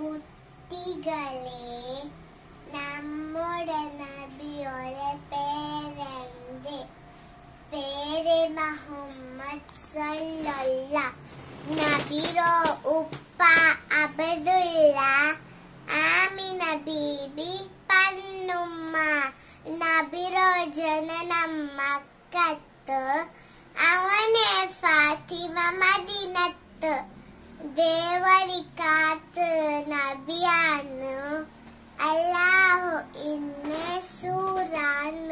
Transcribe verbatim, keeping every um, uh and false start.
കുട്ടികളെ, നമ്മുടെ നബിയുടെ പേരെന്ത്? പേര് മുഹമ്മദ് സല്ലല്ലാഹ്. നബിയുടെ ഉപ്പ അബ്ദുല്ല, ആമിന ബീബി പന്നുമ്മ. നബിയുടെ ജനനം മക്കത്ത്, അവനെ ഫാത്തിമ മദീനത്ത്. ദേവരിക്കാത്ത് നബിയാണ്, അല്ലാഹു ഇന്നെ സൂറാണ്.